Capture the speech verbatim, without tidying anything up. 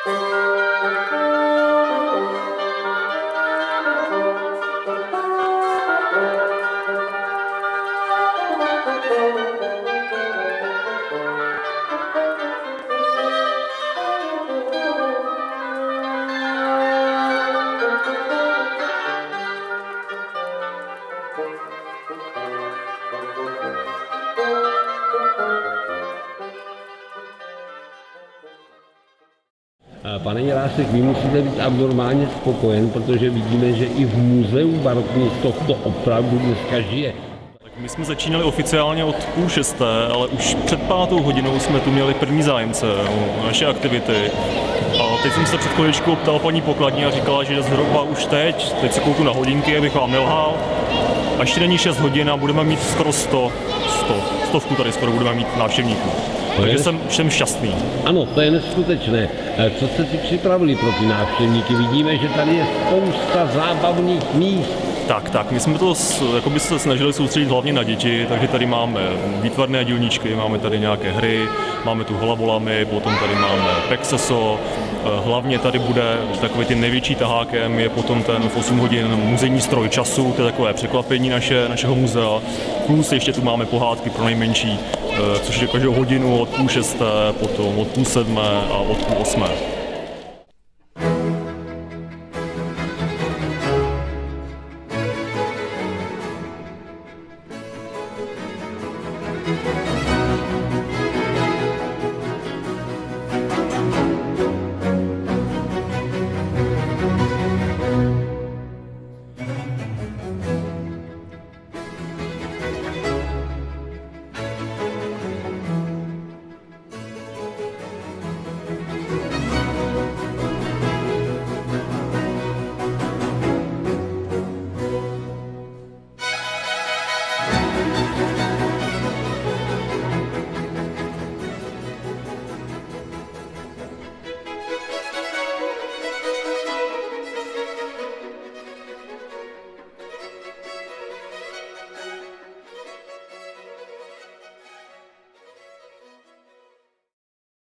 Pane Jirásek, vy musíte být abnormálně spokojen, protože vidíme, že i v muzeu barokní to opravdu dneska žije. Tak my jsme začínali oficiálně od půl šesté, ale už před pátou hodinou jsme tu měli první zájemce o naše aktivity. A teď jsem se před chviličkou ptal paní pokladní a říkala, že zhruba už teď, teď se kouknu na hodinky, abych vám nelhal. A ještě není šest hodin a budeme mít skoro sto, sto, stovku tady skoro budeme mít návštěvníků. Takže jsem, jsem šťastný. Ano, to je neskutečné. Co jste si připravili pro ty návštěvníky? Vidíme, že tady je spousta zábavných míst. Tak, tak, my jsme to jakoby se snažili soustředit hlavně na děti, takže tady máme výtvarné dílničky, máme tady nějaké hry, máme tu hlavolamy, potom tady máme Pexeso, hlavně tady bude takový ten největší tahákem, je potom ten v osm hodin muzejní stroj času, to je takové překvapení naše, našeho muzea, plus ještě tu máme pohádky pro nejmenší, což je každou hodinu od půl šesté, potom od půl sedmé a od půl osmé.